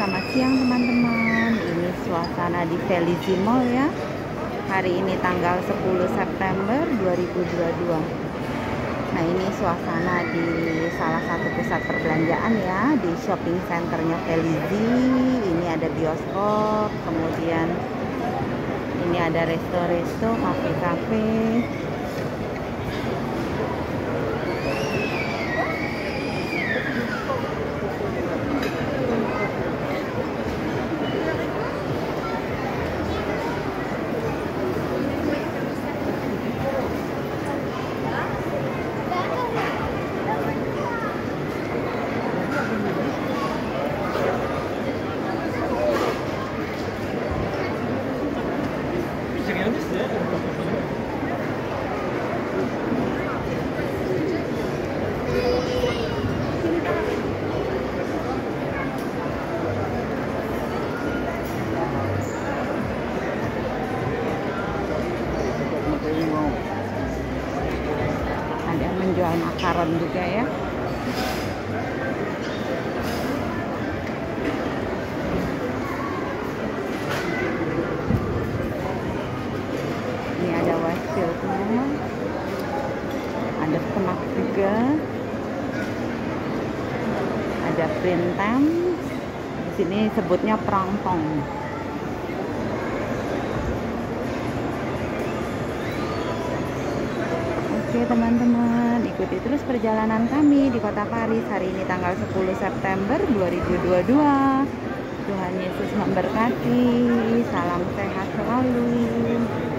selamat siang teman-teman. Ini suasana di Velizy Mall ya. Hari ini tanggal 10 September 2022. Nah, ini suasana di salah satu pusat perbelanjaan ya, di shopping centernya Velizy. Ini ada bioskop, kemudian ini ada resto-resto, kafe-kafe. Ada yang menjual makaron juga ya. Ini ada Westfieldnya, ada Fnac juga, ada Printemps. Di sini sebutnya Prangtong. Oke teman-teman, ikuti terus perjalanan kami di kota Paris hari ini tanggal 10 September 2022. Tuhan Yesus memberkati. Salam sehat selalu.